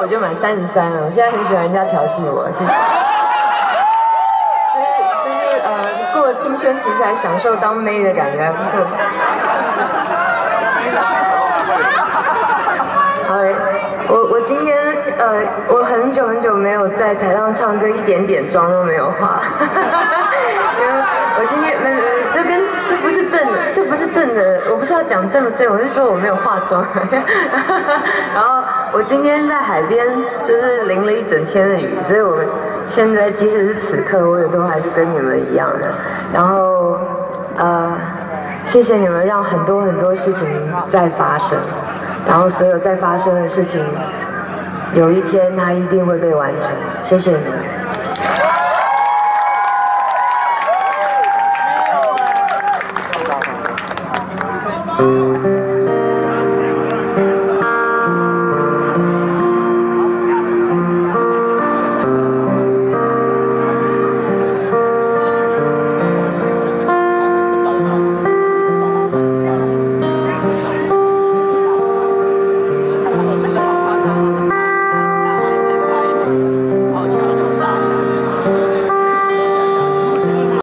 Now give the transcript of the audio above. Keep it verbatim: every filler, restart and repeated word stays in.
就满三十三了，我现在很喜欢人家调戏我，谢谢。就是就是呃，过了青春期才享受当妹的感觉，还不错。好嘞，我我今天呃，我很久很久没有在台上唱歌，一点点妆都没有化。因为我今天没没，这跟这不是正的，这不是正的，我不是要讲正不正，我是说我没有化妆。然后我今天在海边，就是淋了一整天的雨，所以我现在即使是此刻，我也都还是跟你们一样的。然后呃，谢谢你们让很多很多事情在发生，然后所有在发生的事情，有一天它一定会被完成。谢谢你们。嗯